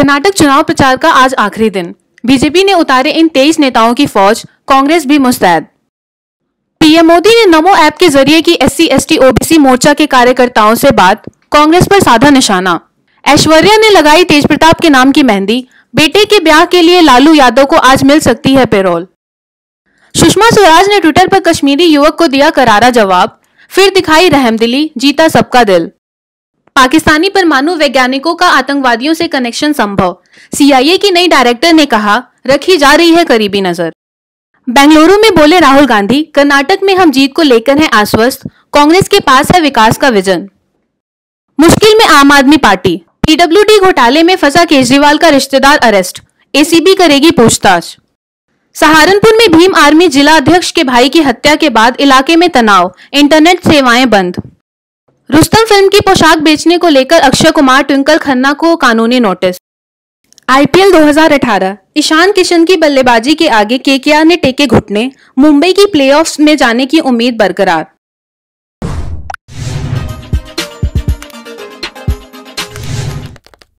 कर्नाटक चुनाव प्रचार का आज आखिरी दिन। बीजेपी ने उतारे इन 23 नेताओं की फौज, कांग्रेस भी मुस्तैद। पीएम मोदी ने नमो ऐप के जरिए की SC ST OBC मोर्चा के कार्यकर्ताओं से बात, कांग्रेस पर साधा निशाना। ऐश्वर्या ने लगाई तेजप्रताप के नाम की मेहंदी, बेटे के ब्याह के लिए लालू यादव को आज मिल सकती है पेरोल। सुषमा स्वराज ने ट्विटर पर कश्मीरी युवक को दिया करारा जवाब, फिर दिखाई रहमदिली, जीता सबका दिल। पाकिस्तानी परमाणु वैज्ञानिकों का आतंकवादियों से कनेक्शन संभव, CIA की नई डायरेक्टर ने कहा, रखी जा रही है करीबी नजर। बेंगलुरु में बोले राहुल गांधी, कर्नाटक में हम जीत को लेकर हैं आश्वस्त, कांग्रेस के पास है विकास का विजन। मुश्किल में आम आदमी पार्टी, PWD घोटाले में फंसा केजरीवाल का रिश्तेदार अरेस्ट, ACB करेगी पूछताछ। सहारनपुर में भीम आर्मी जिला अध्यक्ष के भाई की हत्या के बाद इलाके में तनाव, इंटरनेट सेवाएं बंद। रुस्तम फिल्म की पोशाक बेचने को लेकर अक्षय कुमार, ट्विंकल खन्ना को कानूनी नोटिस। IPL 2018, ईशान किशन की बल्लेबाजी के आगे KKR ने टेके घुटने, मुंबई की प्लेऑफ्स में जाने की उम्मीद बरकरार।